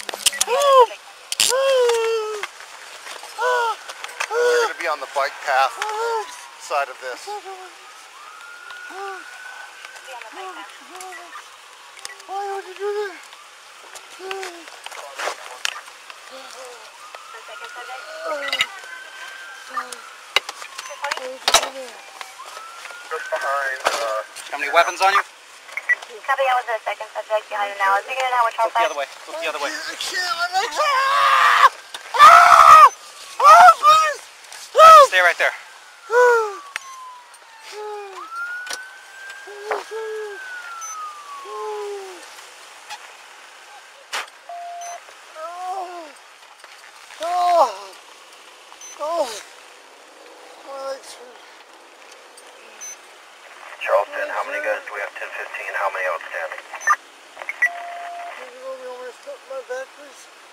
We're going to be on the bike path side of this. Why would you do that? Just behind, How many weapons on you? Copy, I was the second subject behind you now. Is he gonna know which one? Look the other way. Look the other way. I can't. Oh, please. Stay right there. Charleston, how many guys do we have? 10-15, how many outstanding? Can you roll me over and stop my back, please?